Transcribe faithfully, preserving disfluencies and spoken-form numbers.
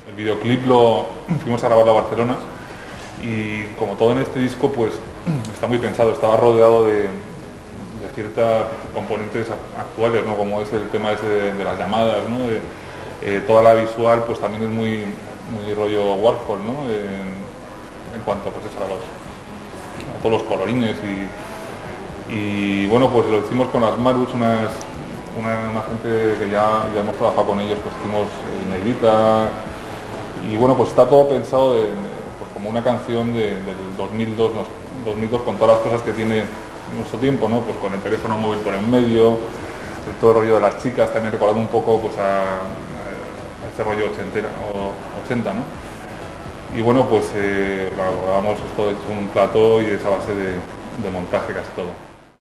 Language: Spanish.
El videoclip lo fuimos a grabarlo a Barcelona y como todo en este disco pues está muy pensado, estaba rodeado de, de ciertas componentes actuales, ¿no? Como es el tema ese de, de las llamadas, ¿no? De, eh, toda la visual pues también es muy, muy rollo Warhol, ¿no? En, en cuanto pues, eso, a, los, a todos los colorines y, y bueno pues lo hicimos con las Marus, unas, una, una gente que ya, ya hemos trabajado con ellos, pues hicimos eh, Negrita y bueno pues está todo pensado de, pues, como una canción de, del dos mil dos, no, dos mil dos con todas las cosas que tiene nuestro tiempo, ¿no? Pues con el teléfono móvil por en medio, todo el rollo de las chicas, también recordando un poco pues a, a este rollo ochentera, o ochenta, ¿no? Y bueno, pues eh, grabamos esto hecho un plató y esa base de, de montaje casi todo.